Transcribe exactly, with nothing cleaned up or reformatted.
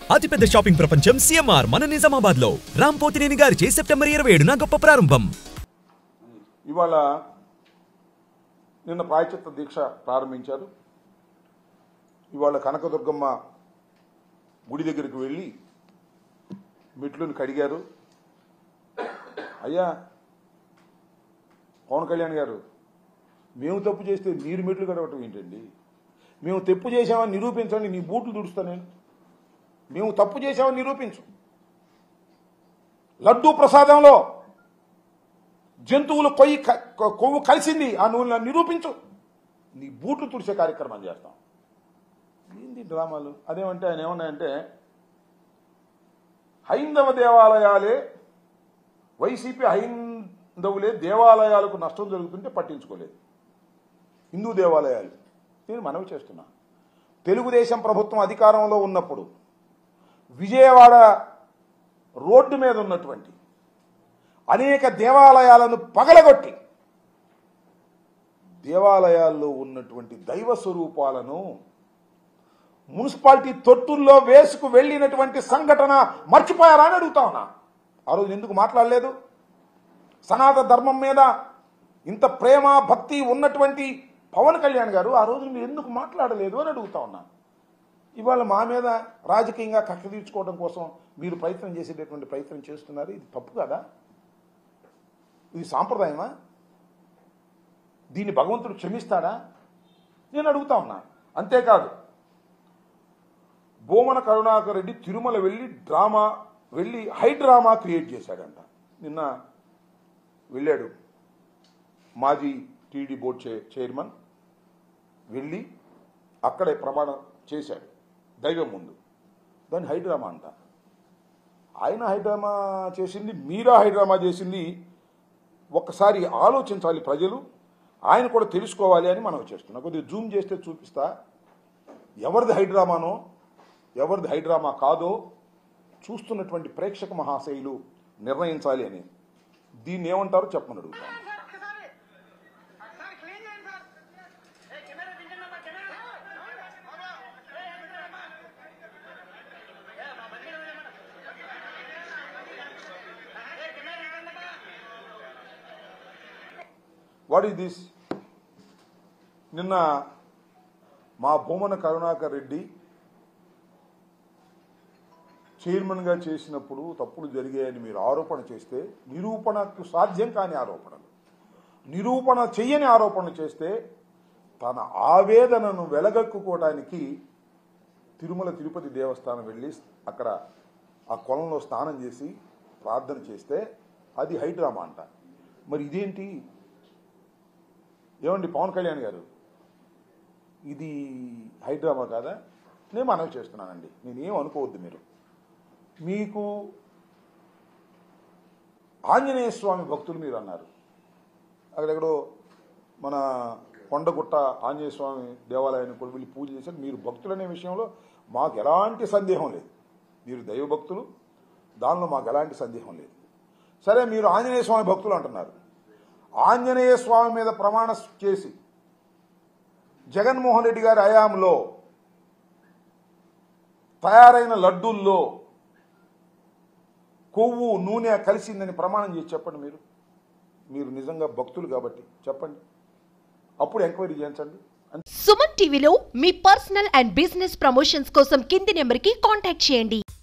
అతిపెద్ద షాపింగ్ ప్రపంచం సిఎంఆర్ మన నిజామాబాద్ లో రామ్ పోతినేని గారిచే సెప్టెంబర్ ఇరవై ఏడున గొప్ప ప్రారంభం. ఇవాళ నిన్న ప్రాయశ్చిత్త దీక్ష ప్రారంభించారు. ఇవాళ కనకదుర్గమ్మ గుడి దగ్గరికి వెళ్ళి మెట్లను కడిగారు. అయ్యా పవన్ కళ్యాణ్ గారు, మేము తప్పు చేస్తే మీరు మెట్లు కడగటం ఏంటండి? మేము తప్పు చేసామని నిరూపించండి, నీ బూట్లు దుడుస్తా నేను. మేము తప్పు చేసామని నిరూపించు. లడ్డూ ప్రసాదంలో జంతువులు కొయ్యి కొవ్వు కలిసింది, ఆ నువ్వు నిరూపించు, నీ బూట్లు తుడిసే కార్యక్రమం చేస్తాం. ఏంది డ్రామాలు? అదేమంటే ఆయన ఏమన్నాయంటే, హైందవ దేవాలయాలే వైసీపీ హైందవులే దేవాలయాలకు నష్టం జరుగుతుంటే పట్టించుకోలేదు. హిందూ దేవాలయాలు నేను మనవి చేస్తున్నా. తెలుగుదేశం ప్రభుత్వం అధికారంలో ఉన్నప్పుడు విజయవాడ రోడ్డు మీద ఉన్నటువంటి అనేక దేవాలయాలను పగలగొట్టి దేవాలయాల్లో ఉన్నటువంటి దైవ స్వరూపాలను మున్సిపాలిటీ తొట్టుల్లో వేసుకు వెళ్ళినటువంటి సంఘటన మర్చిపోయారా అని అడుగుతా ఉన్నా. ఆ రోజు ఎందుకు మాట్లాడలేదు? సనాతన ధర్మం మీద ఇంత ప్రేమ భక్తి ఉన్నటువంటి పవన్ కళ్యాణ్ గారు ఆ రోజు మీరు ఎందుకు మాట్లాడలేదు అని అడుగుతా ఉన్నా. ఇవాళ మా మీద రాజకీయంగా కక్ష తీర్చుకోవడం కోసం మీరు ప్రయత్నం చేసేటటువంటి ప్రయత్నం చేస్తున్నారు. ఇది తప్పు కదా? ఇది సాంప్రదాయమా? దీన్ని భగవంతుడు క్షమిస్తాడా? నేను అడుగుతా ఉన్నా. అంతేకాదు, భూమన కరుణాకర్ రెడ్డి తిరుమల వెళ్ళి డ్రామా వెళ్ళి హై డ్రామా క్రియేట్ చేశాడంట. నిన్న వెళ్ళాడు మాజీ టీడీ బోర్డు చైర్మన్, వెళ్ళి అక్కడే ప్రమాణం చేశాడు దైవం ముందు. దాన్ని హైడ్రామా అంట. ఆయన హైడ్రామా చేసింది, మీరా హైడ్రామా చేసింది. ఒక్కసారి ఆలోచించాలి ప్రజలు, ఆయన కూడా తెలుసుకోవాలి అని మనం చేస్తున్నాం. కొద్దిగా జూమ్ చేస్తే చూపిస్తా ఎవరిది హైడ్రామానో ఎవరిది హైడ్రామా కాదో చూస్తున్నటువంటి ప్రేక్షక మహాశయులు నిర్ణయించాలి అని. దీన్ని ఏమంటారో చెప్పమని అడుగుతాను. What is this? నిన్న మా భూమన కరుణాకర్ రెడ్డి చైర్మన్గా చేసినప్పుడు తప్పులు జరిగాయని మీరు ఆరోపణ చేస్తే, నిరూపణకు సాధ్యం కాని ఆరోపణలు, నిరూపణ చెయ్యని ఆరోపణలు చేస్తే తన ఆవేదనను వెలగక్కుకోవడానికి తిరుమల తిరుపతి దేవస్థానం వెళ్ళి అక్కడ ఆ కొలంలో స్నానం చేసి ప్రార్థన చేస్తే అది హైడ్రామా అంట. మరి ఇదేంటి? ఏమండి పవన్ కళ్యాణ్ గారు, ఇది హైడ్రామా కాదా? నేను మనవి చేస్తున్నానండి. నేనేం అనుకోవద్దు. మీరు మీకు ఆంజనేయ స్వామి భక్తులు మీరు అన్నారు. అక్కడెక్కడో మన కొండగుట్ట ఆంజనేయ స్వామి దేవాలయాన్ని కూడా వెళ్ళి పూజ చేశారు. మీరు భక్తులు అనే విషయంలో మాకు ఎలాంటి సందేహం లేదు. మీరు దైవ భక్తులు, దానిలో మాకు ఎలాంటి సందేహం లేదు. సరే, మీరు ఆంజనేయ స్వామి భక్తులు అంటున్నారు. ఆంజనేయ స్వామి మీద ప్రమాణ చేసి జగన్మోహన్ రెడ్డి గారి హయాంలో తయారైన లడ్డూల్లో కొవ్వు నూనె కలిసిందని ప్రమాణం చేసి చెప్పండి. మీరు మీరు నిజంగా భక్తులు కాబట్టి చెప్పండి, అప్పుడు ఎంక్వైరీ చేయించండి. సుమన్ టీవీలో మీ పర్సనల్ అండ్ బిజినెస్ ప్రమోషన్స్ కోసం కింది నెంబర్కి కాంటాక్ట్ చేయండి.